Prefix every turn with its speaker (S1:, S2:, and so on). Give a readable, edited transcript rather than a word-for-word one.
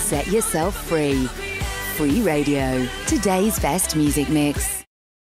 S1: set yourself free. Free Radio, today's best music mix.